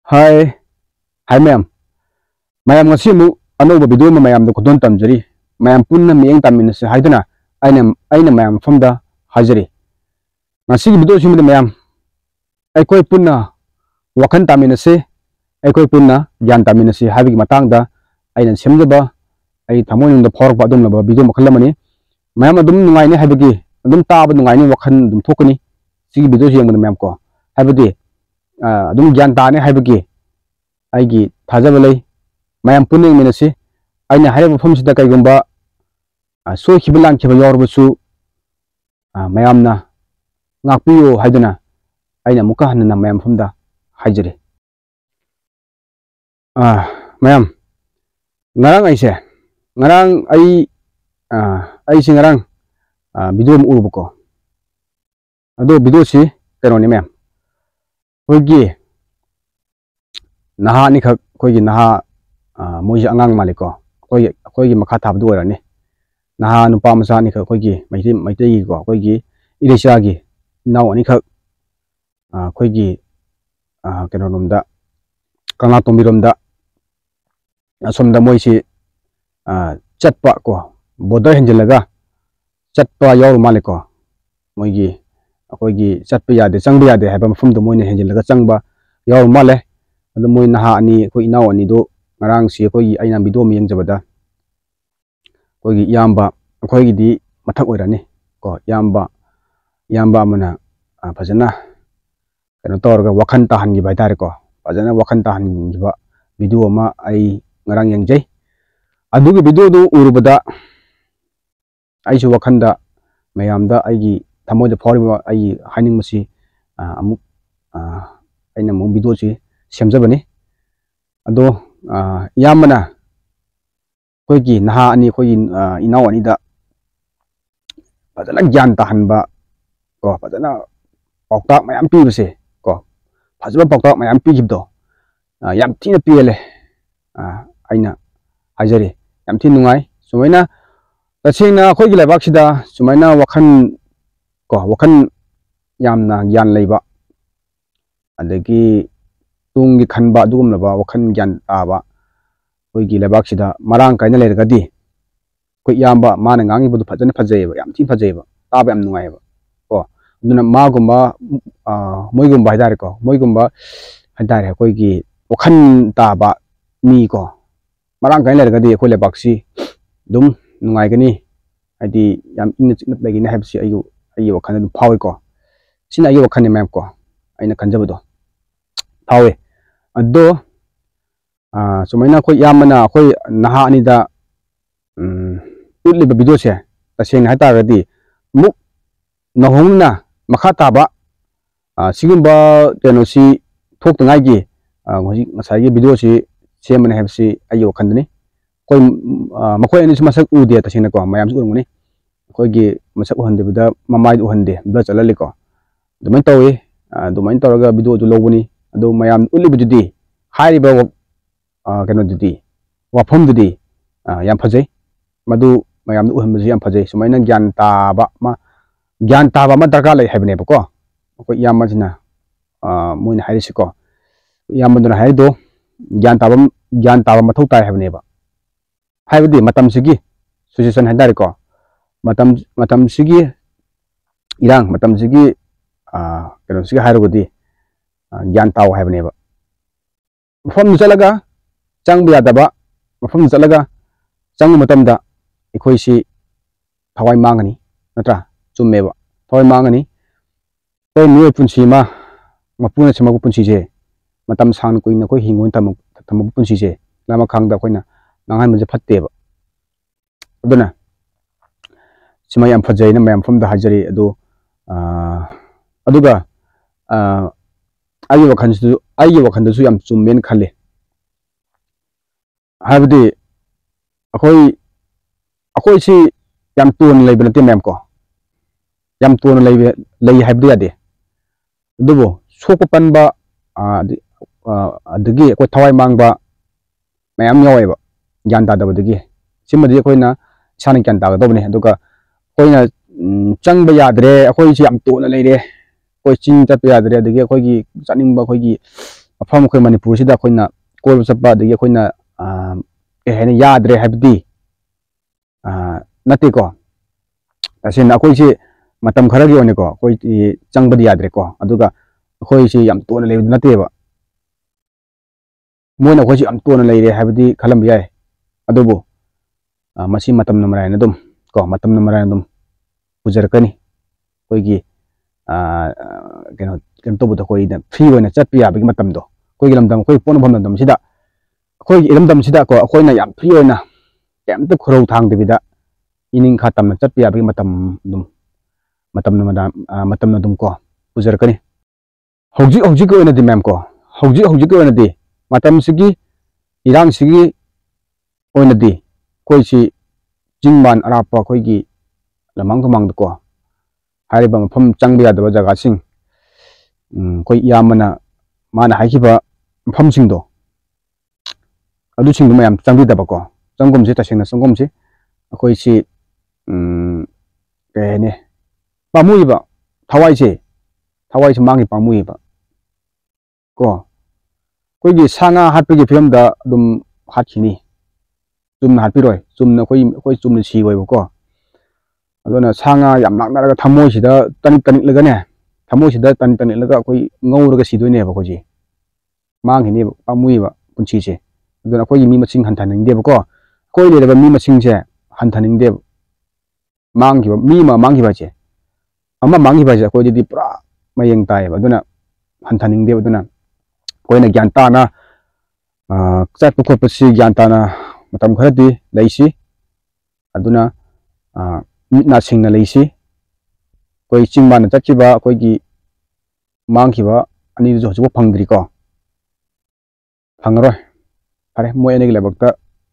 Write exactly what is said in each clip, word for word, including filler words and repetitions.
Hi, hi ma'am. Ma'am ngasi mu anouba video ma ma'am da kudon tamjari. Ma'am punna miyeng taminase haidana aina aina ma'am famda hajari. Ngasi video simida ma'am. Ai koi punna wakan taminase ai koi punna gyan taminase habi matangda aina semjaba ai thamon da phorok ba dum laba video makhalamani. Ma'am adum nungai ne habigi adum taaba nungai ne wakan dum thokani. Sigi video yengmana ma'am ko. Habidi adum gyan ta ne habigi aigi thajabalai mayam puning minasi aina hayba famsida kaigumba so khibilang khiba yorbusu mayamna ngakpiyo haidana aina muka hanna mayam famda hajari ah mayam ngarang aise ngarang ai ai si ngarang video mu urubuko ado video si kanoni mayam hoigi naha ni khak koigi naha moji angang maliko koigi koigi makha thabdu orani naha nupa masa ni khak koigi maiti maiti ko koigi irisha gi naw ani khak koigi keno nomda kanga tombiromda asomda moisi chatpa ko border henjelaga chatpa yor maliko moigi koigi chatpa yade changba yade haba mafumda moine henjelaga changba yor male ado moi naha ani ko inaw ani do ngarang si ko aina video mi yengjabada ko gi yamba ko gi di mathak oirani ko yamba yamba amana phajana kano torga wakhan tahan gi baitare ko phajana wakhan tahan gi ba video ma ai ngarang yengjai adu gi video do urubada ai su wakhanda mayamda ai gi thamoida phoriba ai haining masi amuk aina mo video si semjabani ado yamana koigi naha ani koigi inaw ani da fajana gyan tahanba ko fajana pauktak mayam pibase ko fajaba pauktak mayam pigibdo yam thina piele aina hajari yam thin nungai sumaina tasengna koigi laibak sida sumaina wakhan ko wakhan yamna gyan leiba adagi tung gi khanba dugum laba wakhan gyan aba koigi laibak sida marang kaina lergadi ko yamba mana ngangi budu phajana phajayeba yam thi phajayeba taba yam nungayeba ko duna magumba moigumba haidare ko moigumba haidare koigi wakhan taba mi ko marang kaina lergadi ko laibak si dum nungai gani adi yam inna chikna lagi na habsi ayu ayu wakhan du phawi ko sina ayu wakhan ne mem ko aina kanjabado phawi ado sumaina ko yamana ko naha ani da utliba video se taseng haita gadi muk nahongna makha taba sigumba teno si thok tangai gi ngoji ngasai gi video si semana habsi ayo khandani koi makoi ani masak ude taseng ko mayam su urungni koi gi masak uhande bida mamai uhande bla chalali ko dumain tawi dumain tawraga video du lobuni ado mayam utliba dudi hairiba kano dudi wafam dudi yam phajai madu mayam du uham yam phajai sumaina gyan taba ma gyan taba ma darka lai habne ba ko ko yam majina moina hairisi ko yam banduna haido gyan taba gyan taba mathau tai habne ba haibdi matam sigi suggestion haidare ko matam matam sigi irang matam sigi kano sigi hairogodi gyan taw habne ba mafam chalaga changba yadaba mafam chalaga chang matamda ikoi si thawai mangani natra chummeba thawai mangani koi nuai punsi ma mapuna chamagu punsi je matam sang koina koi hingon tam tam punsi je lama khangda koina nangan muje phatte ba aduna sima yam phajai na mayam famda hajari adu aduga ayi wakhan su ayi wakhan su yam chummen khale habdi akoi akoi si yam tun lei benate mem ko yam tun lei lei habdi ade dubo soko panba adagi ko thawai mangba mayam yaweba gyan da dabadagi simadi koina sana gyan da dobne aduga koina changba yadre akoi si yam tun leire koi ching tat yadre adagi akoi gi chaning ba koi gi mꯐꯝ ꯑꯩꯈꯣꯏ ꯃꯅꯤꯄꯨꯔꯁꯤꯗ ꯑꯩꯈꯣꯏꯅ ꯀꯣꯏꯕ ꯆꯠꯄ ꯑꯗꯒꯤ ꯑꯩꯈꯣꯏꯅ ꯀꯩ ꯍꯥꯏꯅꯤ ꯌꯥꯗ꯭ꯔꯦ ꯍꯥꯏꯕꯗꯤ ꯅꯠꯇꯦꯀꯣ ꯇꯁꯦꯡꯅ ꯑꯩꯈꯣꯏꯁꯤ ꯃꯇꯝ ꯈꯔꯒꯤ ꯑꯣꯏꯅꯀꯣ ꯑꯩꯈꯣꯏ ꯆꯪꯕꯗꯤ ꯌꯥꯗ꯭ꯔꯦꯀꯣ ꯑꯗꯨꯒ ꯑꯩꯈꯣꯏꯁꯤ ꯌꯥꯝ ꯇꯣꯟꯅ ꯂꯩꯕꯗꯤ ꯅꯠꯇꯦꯕ ꯃꯣꯏꯅ ꯑꯩꯈꯣꯏꯁꯤ ꯌꯥꯝ ꯇꯣꯟꯅ ꯂꯩꯔꯦ ꯍꯥꯏꯕꯗꯤ ꯈꯜꯂꯝꯕ ꯌꯥꯏ ꯑꯗꯨꯕꯨ ꯃꯁꯤ ꯃꯇꯝꯅ ꯃꯔꯥꯏꯅ ꯑꯗꯨꯝ ꯀꯣ ꯃꯇꯝꯅ ꯃꯔꯥꯏꯅ ꯑꯗꯨꯝ ꯄꯨꯖꯔꯛꯀꯅꯤ ꯑꯩꯈꯣꯏꯒꯤ ꯀꯩꯅꯣ ꯀꯩꯅꯣ ꯇꯧꯕꯗ ꯑꯩꯈꯣꯏꯅ ꯐ꯭ꯔꯤ ꯑꯣꯏꯅ ꯆꯠꯄ ꯌꯥꯕꯒꯤ ꯃꯇꯝꯗꯣ ꯑꯩꯈꯣꯏꯒꯤ ꯂꯝꯗꯝ ꯑꯩꯈꯣꯏ ꯄꯣꯛꯅꯐꯝ ꯂꯝꯗꯝꯁꯤꯗ ꯑꯩꯈꯣꯏꯒꯤ ꯏꯔꯝꯗꯝꯁꯤꯗꯀꯣ ꯑꯩꯈꯣꯏꯅ ꯌꯥꯝ ꯐ꯭ꯔꯤ ꯑꯣꯏꯅ ꯀꯩꯝꯇ ꯈꯨꯔꯧ ꯊꯥꯡꯗꯕꯤꯗ ꯏꯅꯤꯡꯈꯥ ꯇꯝꯅ ꯆꯠꯄ ꯌꯥꯕꯒꯤ ꯃꯇꯝ ꯑꯗꯨꯝ ꯃꯇꯝꯅ ꯃꯇꯝꯅ ꯑꯗꯨꯝ ꯀꯣ ꯄꯨꯖꯔꯛꯀꯅꯤ ꯍꯧꯖꯤꯛ ꯍꯧꯖꯤꯛꯀꯤ ꯑꯣꯏꯅꯗꯤ ꯃꯌꯥꯝ ꯀꯣ ꯍꯧꯖꯤꯛ ꯍꯧꯖꯤꯛꯀꯤ ꯑꯣꯏꯅꯗꯤ ꯃꯇꯝꯁꯤꯒꯤ ꯏꯔꯥꯡꯁꯤꯒꯤ ꯑꯣꯏꯅꯗꯤ ꯑꯩꯈꯣꯏꯁꯤ ꯆꯤꯡ ꯃꯥꯟ ꯑꯔꯥꯞꯄ ꯑꯩꯈꯣꯏꯒꯤ ꯂꯝꯃꯥꯡ ꯇꯨꯃꯥꯡꯗꯀꯣ ꯍꯥꯏꯔꯤꯕ ꯃꯐꯝ ꯆꯪꯕ ꯌꯥꯗꯕ ꯖꯒꯥꯁꯤꯡ ꯑꯩꯈꯣꯏ ꯏꯌꯥꯝꯕꯅ ꯃꯥꯅ ꯍꯥꯏꯈꯤꯕ ꯃꯐꯝꯁꯤꯡꯗꯣ ꯑꯗꯨꯁꯤꯡꯗꯨ ꯃꯌꯥꯝ ꯆꯪꯕꯤꯗꯕꯀꯣ ꯆꯪꯒꯨꯝꯁꯤ ꯇꯁꯦꯡꯅ ꯆꯪꯒꯨꯝꯁꯤ ꯑꯩꯈꯣꯏꯁꯤ ꯀꯩ ꯍꯥꯏꯅꯤ ꯄꯥꯝꯃꯨꯏꯕ ꯊꯋꯥꯏꯁꯦ ꯊꯋꯥꯏꯁꯦ ꯃꯥꯡꯈꯤ ꯄꯥꯝꯃꯨꯏꯕ ꯀꯣ ꯑꯩꯈꯣꯏꯒꯤ ꯁꯥ ꯉꯥ ꯍꯥꯠꯄꯒꯤ ꯐꯤꯕꯝꯗ ꯑꯗꯨꯝ ꯍꯥꯠꯈꯤꯅꯤ ꯆꯨꯝꯅ ꯍꯥꯠꯄꯤꯔꯣꯏ ꯆꯨꯝꯅ ꯑꯩꯈꯣꯏ ꯑꯩꯈꯣই ꯆꯨꯝꯅ ꯁꯤꯔꯣꯏꯕꯀꯣ ꯑꯗꯨꯅ ꯁꯥ ꯉꯥ ꯌꯥꯝ ꯂꯥꯛꯅꯔꯒ ꯊꯃꯣꯏꯁꯤꯗ ꯇꯅꯤꯛ ꯇꯅꯤꯛꯂꯒꯅꯦ ꯊꯃꯣꯏꯁꯤꯗ ꯇꯅꯤꯛ ꯇꯅꯤꯛꯂꯒ ꯑꯩꯈꯣꯏ ꯉꯧꯔꯒ ꯁꯤꯗꯣꯏꯅꯦꯕ ꯑꯩꯈꯣꯏꯁꯦ ꯃꯥꯡꯈꯤꯅꯦꯕ ꯄꯥꯝꯃꯨꯏꯕ ꯄꯨꯟꯁꯤꯁꯦ ꯑꯗꯨꯅ ꯑꯩꯈꯣꯏꯒꯤ ꯃꯤ ꯃꯁꯤꯡ ꯍꯟꯊꯍꯟꯅꯤꯡꯗꯦꯕꯀꯣ ꯑꯩꯈꯣꯏ ꯂꯩꯔꯤꯕ ꯃꯤ ꯃꯁꯤꯡꯁꯦ ꯍꯟꯊꯅꯤꯡꯗꯦꯕ ꯃꯥꯡꯈꯤꯕ ꯃꯤ ꯑꯃ ꯃꯥꯡꯈꯤꯕ ꯍꯥꯏꯁꯦ ꯑꯃ ꯃꯥꯡꯈꯤꯕ ꯍꯥꯏꯁꯦ ꯑꯩꯈꯣꯏꯗꯗꯤ ꯄꯨꯔꯥ ꯃꯌꯦꯡ ꯇꯥꯏꯌꯦꯕ ꯑꯗꯨꯅ ꯍꯟꯊꯅꯤꯡꯗꯦꯕ ꯑꯗꯨꯅ ꯑꯩꯈꯣꯏꯅ ꯒ꯭ꯌꯥꯟ ꯇꯥꯅ ꯆꯠꯄ ꯈꯣꯠꯄꯁꯤ ꯒ꯭ꯌꯥꯟ ꯇꯥꯅ ꯃꯇꯝ ꯈꯔꯗꯤ ꯂꯩꯁꯤ ꯑꯗꯨꯅ ꯃꯤꯠ ꯅꯥ ꯁꯤꯡꯅ ꯂꯩꯁꯤ ꯑꯩꯈꯣꯏ ꯆꯤꯡ ꯃꯥꯟꯅ ꯆꯠꯈꯤꯕ ꯑꯩꯈꯣꯏꯒꯤ ꯃꯥꯡꯈꯤꯕ ꯑꯅꯤꯗꯨꯁꯨ ꯍꯧꯖꯤꯛꯐꯥꯎ ꯐꯪꯗ꯭ꯔꯤꯀꯣ ꯐꯪꯉꯔꯣꯏ ꯐꯔꯦ ꯃꯣꯏ ꯑꯅꯤꯒꯤ ꯂꯥꯏꯕꯛꯇ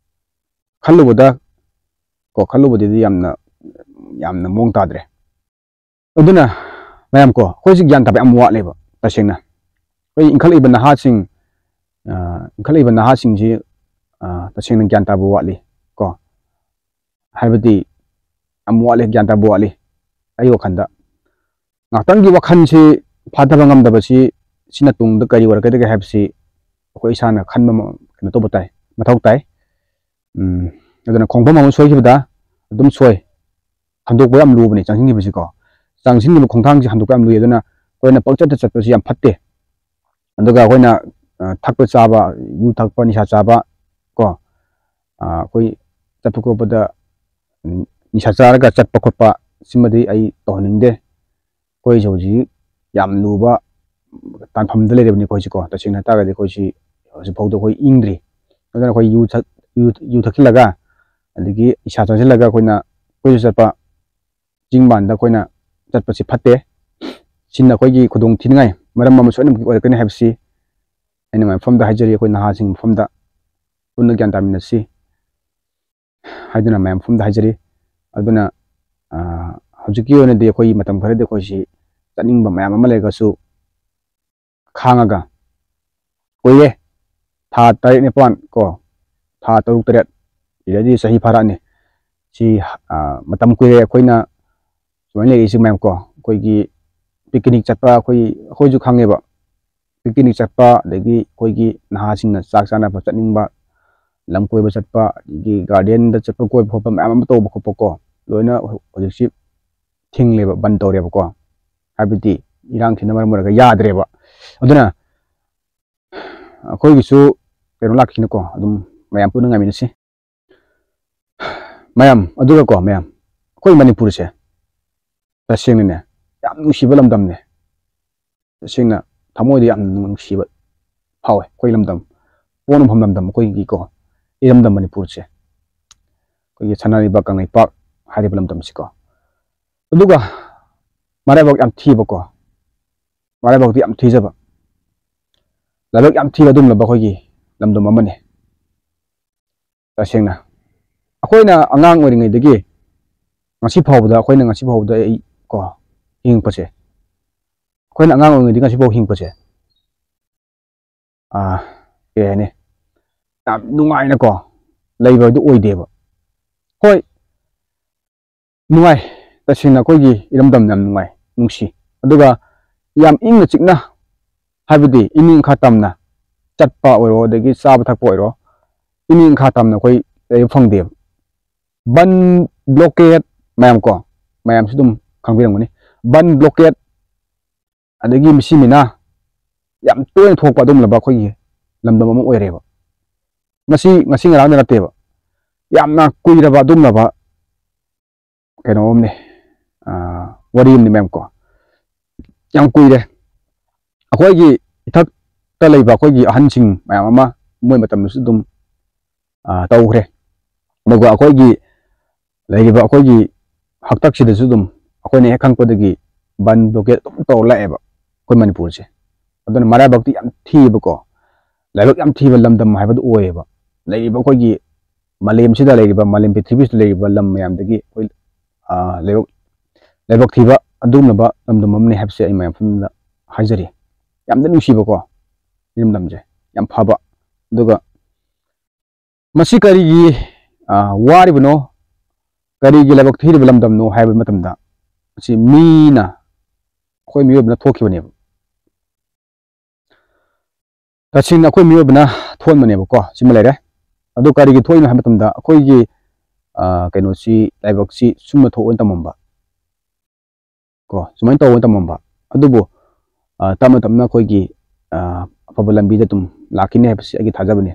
ꯈꯜꯂꯨꯕꯗ ꯀꯣ ꯈꯜꯂꯨꯕꯗꯗꯤ ꯌꯥꯝꯅ ꯌꯥꯝꯅ ꯃꯑꯣꯡ ꯇꯥꯗ꯭ꯔꯦ ꯑꯗꯨꯅ ꯃꯌꯥꯝ ꯀꯣ ꯑꯩꯈꯣꯏꯁꯤ ꯒ꯭ꯌꯥꯟ ꯇꯥꯕ ꯌꯥꯝ ꯋꯥꯠꯂꯦꯕ ꯇꯁꯦꯡꯅ ꯑꯩꯈꯣꯏ ꯏꯟꯈꯠꯂꯛꯏꯕ ꯅꯍꯥꯁꯤꯡ ꯏꯟꯈꯠꯂꯛꯏꯕ ꯅꯍꯥꯁꯤꯡꯁꯤ ꯇꯁꯦꯡꯅ ꯒ꯭ꯌꯥꯟ ꯇꯥꯕ ꯋꯥꯠꯂꯤ ꯀꯣ ꯍꯥꯏꯕꯗꯤ ꯌꯥꯝ ꯋꯥꯠꯂꯤ ꯒ꯭ꯌꯥꯟ ꯇꯥꯕ ꯋꯥꯠꯂꯤ ꯑꯩ ꯋꯥꯈꯜꯗ ꯉꯥꯛꯇꯪꯒꯤ ꯋꯥꯈꯜꯁꯤ ꯐꯥꯊꯕ ꯉꯝꯗꯕꯁꯤ ꯁꯤꯅ ꯇꯨꯡꯗ ꯀꯔꯤ ꯑꯣꯏꯔꯛꯀꯗꯒꯦ ꯍꯥꯏꯕꯁꯤ ꯑꯩꯈꯣꯏ ꯏꯁꯥꯅ ꯈꯟꯕ ꯀꯩꯅꯣ ꯇꯧꯕ ꯇꯥꯏ ꯃꯊꯧ ꯇꯥꯏ ꯑꯗꯨꯅ ꯈꯣꯡꯐꯝ ꯑꯃ ꯁꯣꯏꯈꯤꯕꯗ ꯑꯗꯨꯝ ꯁꯣꯏ ꯍꯟꯗꯣꯛꯄ ꯌꯥꯝ ꯂꯨꯕꯅꯤ ꯆꯪꯁꯤꯟꯈꯤꯕꯁꯤꯀꯣ ꯆꯪꯁꯤꯟꯈꯤꯕ ꯈꯣꯡꯊꯥꯡꯁꯤ ꯍꯟꯗꯣꯛꯄ ꯌꯥꯝ ꯂꯨꯏ ꯑꯗꯨꯅ ꯑꯩꯈꯣꯏꯅ ꯄꯪꯆꯠꯇ ꯆꯠꯄꯁꯤ ꯌꯥꯝ ꯐꯠꯇꯦ ꯑꯗꯨꯒ ꯑꯩꯈꯣꯏꯅ ꯊꯛꯄ ꯆꯥꯕ ꯌꯨ ꯊꯛꯄ ꯅꯤꯁꯥ ꯆꯥꯕ ꯀꯣ ꯑꯩꯈꯣꯏ ꯆꯠꯄ ꯈꯣꯠꯄꯗ ꯅꯤꯁꯥ ꯆꯥꯔꯒ ꯆꯠꯄ ꯈꯣꯠꯄ ꯁꯤꯃꯗꯤ ꯑꯩ ꯇꯧꯍꯟꯅꯤꯡꯗꯦ ꯑꯩꯈꯣꯏꯁꯤ ꯍꯧꯖꯤꯛ ꯌꯥꯝ ꯂꯨꯕ ꯇꯥꯟꯐꯝꯗ ꯂꯩꯔꯕꯅꯤ ꯑꯩꯈꯣꯏꯁꯤꯀꯣ ꯇꯁꯦꯡꯅ ꯍꯥꯏꯇꯥꯔꯒꯗꯤ ꯑꯩꯈꯣꯏꯁꯤ ꯍꯧꯖꯤꯛꯐꯥꯎꯗ ꯑꯩꯈꯣꯏ ꯏꯪꯗ꯭ꯔꯤ ꯑꯗꯨꯅ ꯑꯩꯈꯣꯏ ꯌꯨ ꯊꯛ ꯌꯨ ꯊꯛꯆꯤꯜꯂꯒ ꯑꯗꯒꯤ ꯏꯁꯥ ꯆꯪꯁꯤꯜꯂꯒ ꯑꯩꯈꯣꯏꯅ ꯀꯣꯏꯆꯠ ꯆꯠꯄ ꯆꯤꯡ ꯃꯥꯟꯗ ꯑꯩꯈꯣꯏꯅ ꯆꯠꯄꯁꯤ ꯐꯠꯇꯦ ꯁꯤꯅ ꯑꯩꯈꯣꯏꯒꯤ ꯈꯨꯗꯣꯡ ꯊꯤꯅꯤꯡꯉꯥꯏ ꯃꯔꯝ ꯑꯃ ꯁꯣꯏꯗꯅꯃꯛꯀꯤ ꯑꯣꯏꯔꯛꯀꯅꯤ ꯍꯥꯏꯕꯁꯤ ꯑꯩꯅ ꯃꯐꯝꯗ ꯍꯥꯏꯖꯔꯤ ꯑꯩꯈꯣꯏ ꯅꯍꯥꯁꯤꯡ ꯃꯐꯝꯗ ꯄꯨꯟꯅ ꯒ꯭ꯌꯥꯟ ꯇꯥꯃꯤꯟꯅꯁꯤ ꯍꯥꯏꯗꯨꯅ ꯃꯌꯥꯝ ꯃꯐꯝꯗ ꯍꯥꯏꯖꯔꯤ ꯑꯗꯨꯅ ꯍꯧꯖꯤꯛꯀꯤ ꯑꯣꯏꯅꯗꯤ ꯑꯩꯈꯣꯏ ꯃꯇꯝ ꯈꯔꯗꯤ ꯑꯩꯈꯣꯏꯁꯤ ꯆꯠꯅꯤꯡꯕ ꯃꯌꯥꯝ ꯑꯃ ꯂꯩꯔꯒꯁꯨ ꯈꯥꯡꯉꯒ ꯀꯨꯏꯔꯦ ꯊꯥ ꯇꯔꯦꯠ ꯅꯤꯄꯥꯜ ꯀꯣ ꯊꯥ ꯇꯔꯨꯛ ꯇꯔꯦꯠ ꯁꯤꯗꯗꯤ ꯆꯍꯤ ꯐꯥꯔꯛꯑꯅꯤ ꯁꯤ ꯃꯇꯝ ꯀꯨꯏꯔꯦ ꯑꯩꯈꯣꯏꯅ ꯁꯨꯃꯥꯏꯅ ꯂꯩꯔꯤꯁꯤ ꯃꯌꯥꯝ ꯀꯣ ꯑꯩꯈꯣꯏꯒꯤ ꯄꯤꯛꯅꯤꯛ ꯆꯠꯄ ꯑꯩꯈꯣꯏ ꯑꯩꯈꯣꯏꯁꯨ ꯈꯪꯉꯦꯕ ꯄꯤꯛꯅꯤꯛ ꯆꯠꯄ ꯑꯗꯒꯤ ꯑꯩꯈꯣꯏꯒꯤ ꯅꯍꯥꯁꯤꯡꯅ ꯆꯥꯛ ꯆꯥꯅꯕ ꯆꯠꯅꯤꯡꯕ ꯂꯝ ꯀꯣꯏꯕ ꯆꯠꯄ ꯑꯗꯒꯤ ꯒꯥꯔꯗꯦꯟꯗ ꯆꯠꯄ ꯀꯣꯏꯕ ꯈꯣꯠꯄ ꯃꯌꯥꯝ ꯑꯃ ꯇꯧꯕ ꯈꯣꯠꯄ ꯀꯣ ꯂꯣꯏꯅ ꯍꯧꯖꯤꯛꯁꯤ ꯊꯤꯡꯂꯦꯕ ꯕꯟ ꯇꯧꯔꯦꯕꯀꯣ ꯍꯥꯏꯕꯗꯤ ꯏꯔꯥꯡꯁꯤꯅ ꯃꯔꯝ ꯑꯣꯏꯔꯒ ꯌꯥꯗ꯭ꯔꯦꯕ ꯑꯗꯨꯅ ꯑꯩꯈꯣꯏꯒꯤꯁꯨ ꯀꯩꯅꯣ ꯂꯥꯛꯈꯤꯅꯀꯣ ꯑꯗꯨꯝ ꯃꯌꯥꯝ ꯄꯨꯟꯅ ꯉꯥꯏꯃꯤꯟꯅꯁꯤ ꯃꯌꯥꯝ ꯑꯗꯨꯒꯀꯣ ꯃꯌꯥꯝ ꯑꯩꯈꯣꯏ ꯃꯅꯤꯄꯨꯔꯁꯦ ꯇꯁꯦꯡꯅꯅꯦ ꯌꯥꯝ ꯅꯨꯡꯁꯤꯕ ꯂꯝꯗꯝꯅꯦ ꯇꯁꯦꯡꯅ ꯊꯃꯣꯏꯗ ꯌꯥꯝ ꯅꯨꯡꯁꯤꯕ ꯐꯥꯎꯋꯦ ꯑꯩꯈꯣꯏ ꯂꯝꯗꯝ ꯄꯣꯛꯅꯐꯝ ꯂꯝꯗꯝ ꯑꯩꯈꯣꯏꯒꯤꯀꯣ ꯏꯔꯝꯗꯝ ꯃꯅꯤꯄꯨꯔꯁꯦ ꯑꯩꯈꯣꯏꯒꯤ ꯁꯅꯥꯔꯤꯕ ꯀꯪꯂꯩꯄꯥꯛ ꯍꯥꯏꯔꯤꯕ ꯂꯝꯗꯝꯁꯤꯀꯣ ꯑꯗꯨꯒ ꯃꯔꯥꯏꯕꯛ ꯌꯥꯝ ꯊꯤꯕꯀꯣ ꯃꯔꯥꯏꯕꯛꯇꯤ ꯌꯥꯝ ꯊꯤꯖꯕ ꯂꯥꯏꯕꯛ ꯌꯥꯝ ꯊꯤꯕ ꯑꯗꯨꯒꯨꯝꯂꯕ ꯑꯩꯈꯣꯏꯒꯤ ꯂꯝꯗꯝ ꯑꯃꯅꯤ ꯇꯁꯦꯡꯅ ꯑꯩꯈꯣꯏꯅ ꯑꯉꯥꯡ ꯑꯣꯏꯔꯤꯉꯩꯗꯒꯤ ꯉꯁꯤ ꯐꯥꯎꯕꯗ ꯑꯩꯈꯣꯏꯅ ꯉꯁꯤ ꯐꯥꯎꯕꯗ ꯑꯩ ꯀꯣ ꯍꯤꯡꯉꯛꯄꯁꯦ ꯑꯩꯈꯣꯏꯅ ꯑꯉꯥꯡ ꯑꯣꯏꯔꯤꯉꯩꯗꯒꯤ ꯉꯁꯤ ꯐꯥꯎ ꯍꯤꯡꯉꯛꯄꯁꯦ ꯀꯩ ꯍꯥꯏꯅꯤ ꯌꯥꯝ ꯅꯨꯡꯉꯥꯏꯅꯀꯣ ꯂꯩꯕꯗꯨ ꯑꯣꯏꯗꯦꯕ ꯍꯣꯏ ꯅꯨꯡꯉꯥꯏ ꯇꯁꯦꯡꯅ ꯑꯩꯈꯣꯏꯒꯤ ꯏꯔꯝꯗꯝ ꯌꯥꯝ ꯅꯨꯡꯉꯥꯏ, ꯅꯨꯡꯉꯥꯏ, ꯅꯨꯡꯉꯥꯏ, ꯅꯨꯡꯉꯥꯏ, ꯇꯁꯦꯡꯅ ꯑꯩꯈꯣꯏꯒꯤ ꯏꯔꯝꯗꯝ ꯌꯥꯝ ꯅꯨꯡꯉꯥꯏ, ꯅꯨꯡꯁꯤ꯫ ꯑꯗꯨꯒ ꯌꯥꯝ ꯏꯪꯅ ꯆꯤꯛꯅ ꯍꯥꯏꯕꯗꯤ ꯏꯅꯤꯡꯈꯥ ꯇꯝꯅ ꯆꯠꯄ ꯑꯣꯏꯔꯣ ꯑꯗꯒꯤ ꯆꯥꯕ ꯊꯛꯄ ꯑꯣꯏꯔꯣ ꯏꯅꯤꯡ ꯈꯥ ꯇꯝꯅ ꯑꯩꯈꯣꯏ ꯂꯩꯕ ꯐꯪꯗꯦꯕ ꯕꯟ ꯕ꯭ꯂꯣꯀꯦꯠ ꯃꯌꯥꯝ ꯀꯣ ꯃꯌꯥꯝꯁꯨ ꯑꯗꯨꯝ ꯈꯪꯕꯤꯔꯝꯒꯅꯤ ꯕꯟ ꯕ꯭ꯂꯣꯀꯦꯠ ꯑꯗꯒꯤ ꯃꯁꯤꯃꯤꯅ ꯌꯥꯝ ꯇꯣꯏꯅ ꯊꯣꯛꯄ ꯑꯗꯨꯝꯂꯕ ꯑꯩꯈꯣꯏꯒꯤ ꯂꯝꯗꯝ ꯑꯃ ꯑꯣꯏꯔꯦꯕ ꯃꯁꯤ ꯉꯁꯤ ꯉꯔꯥꯡꯗ ꯅꯠꯇꯦꯕ ꯌꯥꯝꯅ ꯀꯨꯏꯔꯕ ꯑꯗꯨꯝꯂꯕ ꯀꯩꯅꯣ ꯑꯃꯅꯤ ꯋꯥꯔꯤ ꯑꯃꯅꯤ ꯃꯌꯥꯝ ꯀꯣ ꯌꯥꯝ ꯀꯨꯏꯔꯦ ꯑꯩꯈꯣꯏꯒꯤ ꯏꯊꯛꯇ ꯂꯩꯕ ꯑꯩꯈꯣꯏꯒꯤ ꯑꯍꯟꯁꯤꯡ ꯃꯌꯥꯝ ꯑꯃ ꯃꯣꯏ ꯃꯇꯝꯗꯁꯨ ꯑꯗꯨꯝ ꯇꯧꯈ꯭ꯔꯦ ꯑꯗꯨꯒ ꯑꯩꯈꯣꯏꯒꯤ ꯂꯩꯔꯤꯕ ꯑꯩꯈꯣꯏꯒꯤ ꯍꯛꯇꯛꯁꯤꯗꯁꯨ ꯑꯗꯨꯝ ꯑꯩꯈꯣꯏꯅ ꯍꯦꯛ ꯈꯪꯉꯛꯄꯗꯒꯤ ꯕꯟ ꯕ꯭ꯂꯣꯀꯦꯠ ꯑꯗꯨꯝ ꯇꯧꯔ ꯂꯥꯛꯑꯦꯕ ꯑꯩꯈꯣꯏ ꯃꯅꯤꯄꯨꯔꯁꯦ ꯑꯗꯨꯅ ꯃꯔꯥꯏꯕꯛꯇꯤ ꯌꯥꯝ ꯊꯤꯕꯀꯣ ꯂꯥꯏꯕꯛ ꯌꯥꯝ ꯊꯤꯕ ꯂꯝꯗꯝ ꯍꯥꯏꯕꯗꯨ ꯑꯣꯏꯌꯦꯕ ꯂꯩꯔꯤꯕ ꯑꯩꯈꯣꯏꯒꯤ ꯃꯥꯂꯦꯝꯁꯤꯗ ꯂꯩꯔꯤꯕ ꯃꯥꯂꯦꯝ ꯄ꯭ꯔꯤꯊꯤꯕꯤꯁꯤꯗ ꯂꯩꯔꯤꯕ ꯂꯝ ꯃꯌꯥꯝꯗꯒꯤ ꯑꯩꯈꯣই ꯂꯥꯏꯕꯛ ꯂꯥꯏꯕꯛ ꯊꯤꯕ ꯑꯗꯨꯒꯨꯝꯂꯕ ꯂꯝꯗꯝ ꯑꯃꯅꯤ ꯍꯥꯏꯕꯁꯦ ꯑꯩ ꯃꯌꯥꯝꯗ ꯍꯥꯏꯖꯔꯤ ꯌꯥꯝꯅ ꯅꯨꯡꯁꯤꯕꯀꯣ ꯂꯝꯗꯝꯁꯦ ꯌꯥꯝ ꯐꯕ ꯑꯗꯨꯒ ꯃꯁꯤ ꯀꯔꯤꯒꯤ ꯋꯥꯔꯤꯕꯅꯣ ꯀꯔꯤꯒꯤ ꯂꯥꯏꯕꯛ ꯊꯤꯔꯤꯕ ꯂꯝꯗꯝꯅꯣ ꯍꯥꯏꯕ ꯃꯇꯝꯗ ꯃꯁꯤ ꯃꯤꯅ ꯑꯩꯈꯣꯏ ꯃꯤꯑꯣꯏꯕꯅ ꯊꯣꯛꯈꯤꯕꯅꯦꯕ ꯇꯁꯦꯡꯅ ꯑꯩꯈꯣই ꯃꯤꯑꯣꯏꯕꯅ ꯊꯣꯛꯍꯟꯕꯅꯦꯕꯀꯣ ꯁꯤꯃ ꯂꯩꯔꯦ ꯑꯗꯨ ꯀꯔꯤꯒꯤ ꯊꯣꯛꯏꯅꯣ ꯍꯥꯏꯕ ꯃꯇꯝꯗ ꯑꯩꯈꯣꯏꯒꯤ ꯀꯩꯅꯣꯁꯤ ꯂꯥꯏꯕꯛꯁꯤ ꯁꯨꯝꯅ ꯊꯣꯛꯑꯣꯏꯅ ꯇꯝꯃꯝꯕ ꯀꯣ ꯁꯨꯃꯥꯏꯅ ꯇꯧꯑꯣꯏꯅ ꯇꯝꯃꯝꯕ ꯑꯗꯨꯕꯨ ꯇꯞꯅ ꯇꯞꯅ ꯑꯩꯈꯣꯏꯒꯤ ꯑꯐꯕ ꯂꯝꯕꯤꯗ ꯑꯗꯨꯝ ꯂꯥꯛꯈꯤꯅꯤ ꯍꯥꯏꯕꯁꯤ ꯑꯩꯒꯤ ꯊꯥꯖꯕꯅꯤ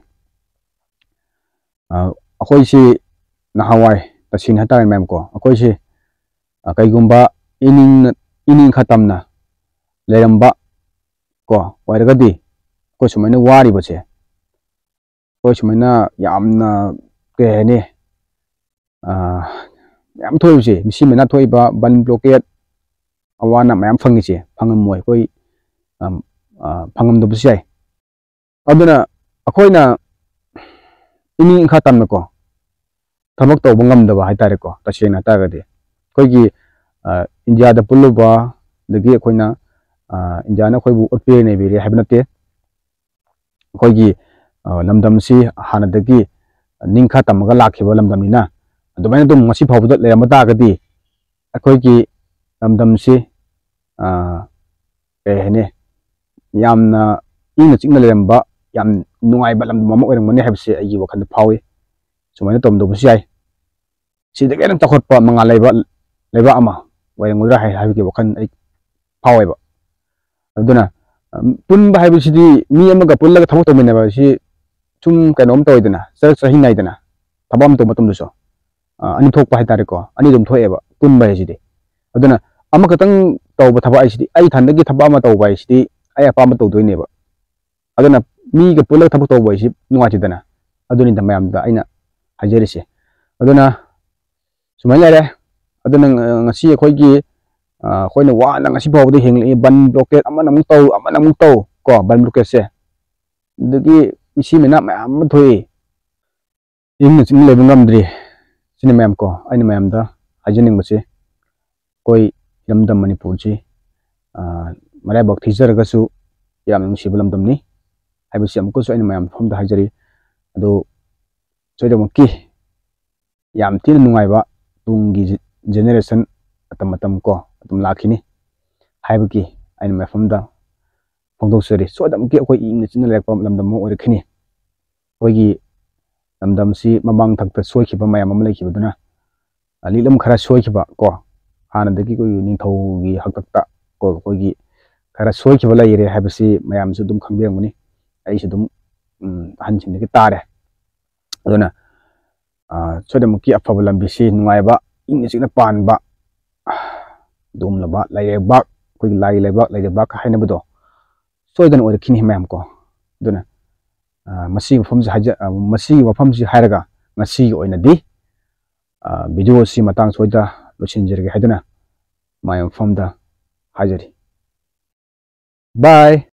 ꯑꯩꯈꯣꯏꯁꯤ ꯅꯍꯥꯟꯋꯥꯏ ꯇꯁꯦꯡꯅ ꯍꯥꯏꯇꯥꯔꯦ ꯃꯌꯥꯝ ꯀꯣ ꯑꯩꯈꯣꯏꯁꯤ ꯀꯩꯒꯨꯝꯕ ꯏꯅꯤꯡ ꯏꯅꯤꯡ ꯈꯔ ꯇꯝꯅ ꯂꯩꯔꯝꯕ ꯀꯣ ꯑꯣꯏꯔꯒꯗꯤ ꯑꯩꯈꯣꯏ ꯁꯨꯃꯥꯏꯅ ꯋꯥꯔꯤꯕꯁꯦ ꯑꯩꯈꯣꯏ ꯁꯨꯃꯥꯏꯅ ꯌꯥꯝꯅ ꯀꯩ ꯍꯥꯏꯅꯤ ꯃꯌꯥꯝ ꯊꯣꯛꯏꯕꯁꯦ ꯃꯁꯤꯃꯅ ꯊꯣꯛꯏꯕ ꯕꯟ ꯕ꯭ꯂꯣꯀꯦꯠ ꯑꯋꯥ ꯑꯅꯥ ꯃꯌꯥꯝ ꯐꯪꯉꯤꯁꯦ ꯐꯪꯉꯝꯃꯣꯏ ꯑꯩꯈꯣꯏ ꯐꯪꯉꯝꯗꯕꯁꯨ ꯌꯥꯏ ꯑꯗꯨꯅ ꯑꯩꯈꯣꯏꯅ ꯏꯅꯤꯡ ꯏꯈꯥ ꯇꯝꯅꯀꯣ ꯊꯕꯛ ꯇꯧꯕ ꯉꯝꯗꯕ ꯍꯥꯏꯇꯥꯔꯦꯀꯣ ꯇꯁꯦꯡꯅ ꯍꯥꯏꯇꯥꯔꯒꯗꯤ ꯑꯩꯈꯣꯏꯒꯤ ꯏꯟꯗꯤꯌꯥꯗ ꯄꯨꯜꯂꯨꯕ ꯑꯗꯒꯤ ꯑꯩꯈꯣꯏꯅ ꯏꯟꯗꯤꯌꯥꯅ ꯑꯩꯈꯣꯏꯕꯨ ꯑꯣꯠꯄꯤꯔꯦ ꯅꯩꯕꯤꯔꯦ ꯍꯥꯏꯕ ꯅꯠꯇꯦ ꯑꯩꯈꯣꯏꯒꯤ ꯂꯝꯗꯝꯁꯤ ꯍꯥꯟꯅꯗꯒꯤ ꯅꯤꯡꯈꯥ ꯇꯝꯃꯒ ꯂꯥꯛꯈꯤꯕ ꯂꯝꯗꯝꯅꯤꯅ ꯑꯗꯨꯃꯥꯏꯅ ꯑꯗꯨꯝ ꯉꯁꯤ ꯐꯥꯎꯕꯗ ꯂꯩꯔꯝꯕ ꯇꯥꯔꯒꯗꯤ ꯑꯩꯈꯣꯏꯒꯤ ꯂꯝꯗꯝꯁꯤ ꯀꯩ ꯍꯥꯏꯅꯤ ꯌꯥꯝꯅ ꯏꯪꯅ ꯆꯤꯛꯅ ꯂꯩꯔꯝꯕ ꯌꯥꯝ ꯅꯨꯡꯉꯥꯏꯕ ꯂꯝꯗꯝ ꯑꯃ ꯑꯣꯏꯔꯝꯒꯅꯤ ꯍꯥꯏꯕꯁꯤ ꯑꯩꯒꯤ ꯋꯥꯈꯜꯗ ꯐꯥꯎꯏ ꯁꯨꯃꯥꯏꯅ ꯇꯧꯔꯝꯗꯕꯁꯨ ꯌꯥꯏ ꯁꯤꯗꯒꯤ ꯍꯦꯟꯅ ꯆꯥꯎꯈꯠꯄ ꯃꯉꯥꯜ ꯂꯩꯕ ꯂꯩꯕꯥꯛ ꯑꯃ ꯑꯣꯏꯔꯝꯒꯗ꯭ꯔꯥ ꯍꯥꯏꯕꯒꯤ ꯋꯥꯈꯜ ꯑꯩ ꯐꯥꯎꯋꯦꯕ ꯑꯗꯨꯅ ꯄꯨꯟꯕ ꯍꯥꯏꯕꯁꯤꯗꯤ ꯃꯤ ꯑꯃꯒ ꯄꯨꯜꯂꯒ ꯊꯕꯛ ꯇꯧꯃꯤꯟꯅꯕ ꯍꯥꯏꯕꯁꯤ ꯁꯨꯝ ꯀꯩꯅꯣꯝ ꯇꯧꯋꯤꯗꯅ ꯆꯔꯛ ꯆꯍꯤ ꯅꯥꯏꯗꯅ ꯊꯕꯛ ꯑꯃ ꯇꯧꯕ ꯃꯇꯝꯗꯁꯨ ꯑꯅꯤ ꯊꯣꯛꯄ ꯍꯥꯏꯇꯥꯔꯦꯀꯣ ꯑꯅꯤ ꯑꯗꯨꯝ ꯊꯣꯛꯑꯦꯕ ꯄꯨꯟꯕ ꯍꯥꯏꯁꯤꯗꯤ ꯑꯗꯨꯅ ꯑꯃꯈꯛꯇꯪ ꯇꯧꯕ ꯊꯕꯛ ꯍꯥꯏꯁꯤꯗꯤ ꯑꯩ ꯊꯟꯗꯒꯤ ꯊꯕꯛ ꯑꯃ ꯇꯧꯕ ꯍꯥꯏꯁꯤꯗꯤ ꯑꯩ ꯑꯄꯥꯝꯕ ꯇꯧꯗꯣꯏꯅꯦꯕ ꯑꯗꯨꯅ ꯃꯤꯒ ꯄꯨꯜꯂꯒ ꯊꯕꯛ ꯇꯧꯕ ꯍꯥꯏꯁꯤ ꯅꯨꯡꯉꯥꯏꯇꯦꯗꯅ ꯑꯗꯨꯅꯤꯗ ꯃꯌꯥꯝꯗ ꯑꯩꯅ ꯍꯥꯏꯖꯔꯤꯁꯦ ꯑꯗꯨꯅ ꯁꯨꯃꯥꯏꯅ ꯂꯩꯔꯦ ꯑꯗꯨꯅ ꯉꯁꯤ ꯑꯩꯈꯣꯏꯒꯤ ꯑꯩꯈꯣꯏꯅ ꯋꯥꯅ ꯉꯁꯤ ꯐꯥꯎꯕꯗ ꯍꯤꯡꯂꯛꯏ ꯕꯟ ꯕ꯭ꯂꯣꯀꯦꯠ ꯑꯃꯅ ꯑꯃꯨꯛ ꯇꯧ ꯑꯃꯅ ꯑꯃꯨꯛ ꯇꯧ ꯀꯣ ꯕꯟ ꯕ꯭ꯂꯣꯀꯦꯠꯁꯦ ꯑꯗꯒꯤ ꯃꯤꯁꯤ ꯃꯤꯅꯥ ꯃꯌꯥꯝ ꯑꯃ ꯊꯣꯛꯏ ꯏꯪꯅ ꯆꯤꯛꯅ ꯂꯩꯕ ꯉꯝꯗ꯭ꯔꯤ ꯁꯤꯅꯤ ꯃꯌꯥꯝ ꯀꯣ ꯑꯩꯅ ꯃꯌꯥꯝꯗ ꯍꯥꯏꯖꯅꯤꯡꯕꯁꯤ ꯑꯩꯈꯣꯏ ꯏꯔꯝꯗꯝ ꯃꯅꯤꯄꯨꯔꯁꯤ ꯃꯔꯥꯏꯕꯛ ꯊꯤꯖꯔꯒꯁꯨ ꯌꯥꯝꯅ ꯅꯨꯡꯁꯤꯕ ꯂꯝꯗꯝꯅꯤ ꯍꯥꯏꯕꯁꯤ ꯑꯃꯨꯛꯀꯁꯨ ꯑꯩꯅ ꯃꯌꯥꯝ ꯃꯐꯝꯗ ꯍꯥꯏꯖꯔꯤ ꯑꯗꯨ ꯁꯣꯏꯗꯅꯃꯛꯀꯤ ꯌꯥꯝ ꯊꯤꯅ ꯅꯨꯡꯉꯥꯏꯕ ꯇꯨꯡꯒꯤ ꯖꯦꯅꯦꯔꯦꯁꯟ ꯃꯇꯝ ꯃꯇꯝ ꯀꯣ ꯑꯗꯨꯝ ꯂꯥꯛꯈꯤꯅꯤ ꯍꯥꯏꯕꯒꯤ ꯑꯩꯅ ꯃꯐꯝꯗ ꯐꯣꯡꯗꯣꯛꯆꯔꯤ ꯁꯣꯏꯗꯅꯃꯛꯀꯤ ꯑꯩꯈꯣꯏ ꯏꯪꯅ ꯆꯤꯛꯅ ꯂꯩꯔꯛꯄ ꯂꯝꯗꯝ ꯑꯃ ꯑꯣꯏꯔꯛꯈꯤꯅꯤ ꯑꯩꯈꯣꯏꯒꯤ ꯂꯝꯗꯝꯁꯤ ꯃꯃꯥꯡ ꯊꯛꯇ ꯁꯣꯏꯈꯤꯕ ꯃꯌꯥꯝ ꯑꯃ ꯂꯩꯈꯤꯕꯗꯨꯅ ꯂꯤꯛꯂꯝ ꯈꯔ ꯁꯣꯏꯈꯤꯕ ꯀꯣ ꯍꯥꯟꯅꯗꯒꯤ ꯑꯩꯈꯣꯏꯒꯤ ꯅꯤꯡꯊꯧꯒꯤ ꯍꯥꯛꯇꯛꯇ ꯀꯣ ꯑꯩꯈꯣꯏꯒꯤ ꯈꯔ ꯁꯣꯏꯈꯤꯕ ꯂꯩꯔꯦ ꯍꯥꯏꯕꯁꯤ ꯃꯌꯥꯝꯁꯨ ꯑꯗꯨꯝ ꯈꯪꯕꯤꯔꯝꯒꯅꯤ ꯑꯩꯁꯨ ꯑꯗꯨꯝ ꯑꯍꯟꯁꯤꯡꯗꯒꯤ ꯇꯥꯔꯦ ꯑꯗꯨꯅ ꯁꯣꯏꯗꯅꯃꯛꯀꯤ ꯑꯐꯕ ꯂꯝꯕꯤꯁꯤ ꯅꯨꯡꯉꯥꯏꯕ ꯏꯪꯅ ꯆꯤꯛꯅ ꯄꯥꯟꯕ ꯑꯗꯨꯒꯨꯝꯂꯕ ꯂꯩꯕꯥꯛ ꯑꯩꯈꯣꯏꯒꯤ ꯂꯥꯏ ꯂꯩꯕꯥꯛ ꯂꯩꯕꯥꯛ ꯍꯥꯏꯅꯕꯗꯣ ꯁꯣꯏꯗꯅ ꯑꯣꯏꯔꯛꯈꯤꯅꯤ ꯃꯌꯥꯝ ꯀꯣ ꯑꯗꯨꯅ ꯃꯁꯤꯒꯤ ꯃꯐꯝꯁꯤ ꯍꯥꯏꯖ ꯃꯁꯤꯒꯤ ꯋꯥꯐꯝꯁꯤ ꯍꯥꯏꯔꯒ ꯉꯁꯤꯒꯤ ꯑꯣꯏꯅꯗꯤ ꯚꯤꯗꯤꯑꯣꯁꯤ ꯃꯇꯥꯡ ꯁꯣꯏꯗ ꯂꯣꯏꯁꯤꯟꯖꯔꯒꯦ ꯍꯥꯏꯗꯨꯅ ꯃꯥꯒꯤ ꯃꯐꯝꯗ ꯍꯥꯏꯖꯔꯤ ꯕꯥꯏ